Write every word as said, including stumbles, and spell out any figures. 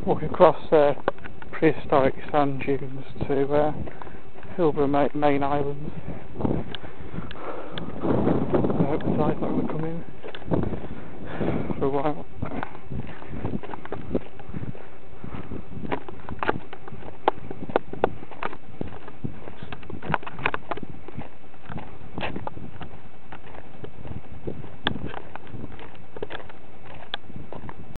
walking across uh, prehistoric sand dunes to uh, Hilbre ma main Island. I hope the tide's not going to come in for a while.